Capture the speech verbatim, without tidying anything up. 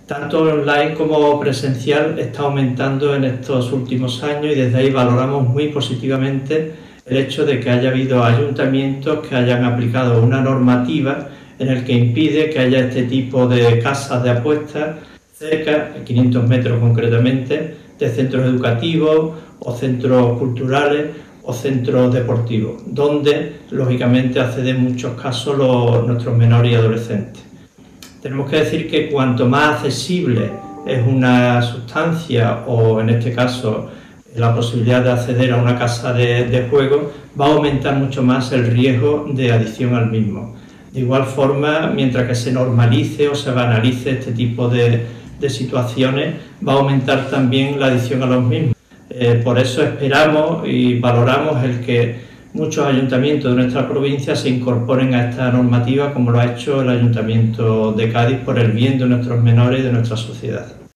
tanto online como presencial, está aumentando en estos últimos años y desde ahí valoramos muy positivamente el hecho de que haya habido ayuntamientos que hayan aplicado una normativa en el que impide que haya este tipo de casas de apuestas cerca, a quinientos metros concretamente, de centros educativos o centros culturales o centros deportivos, donde lógicamente acceden en muchos casos los, nuestros menores y adolescentes. Tenemos que decir que cuanto más accesible es una sustancia o en este caso la posibilidad de acceder a una casa de, de juego, va a aumentar mucho más el riesgo de adicción al mismo. De igual forma, mientras que se normalice o se banalice este tipo de, de situaciones, va a aumentar también la adicción a los mismos. Eh, por eso esperamos y valoramos el que muchos ayuntamientos de nuestra provincia se incorporen a esta normativa, como lo ha hecho el Ayuntamiento de Cádiz, por el bien de nuestros menores y de nuestra sociedad.